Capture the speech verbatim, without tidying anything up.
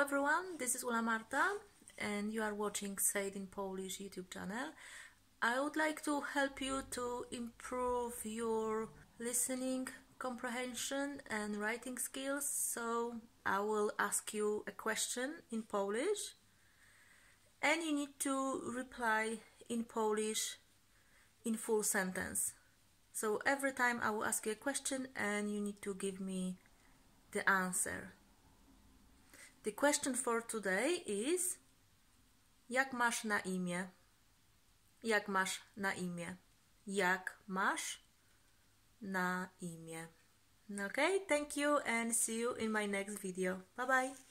everyone, this is Ula Marta and you are watching Say It in Polish YouTube channel. I would like to help you to improve your listening comprehension and writing skills, so I will ask you a question in Polish and you need to reply in Polish in full sentence. So every time I will ask you a question and you need to give me the answer. The question for today is: Jak masz na imię? Jak masz na imię? Jak masz na imię? Okay, thank you and see you in my next video. Bye bye.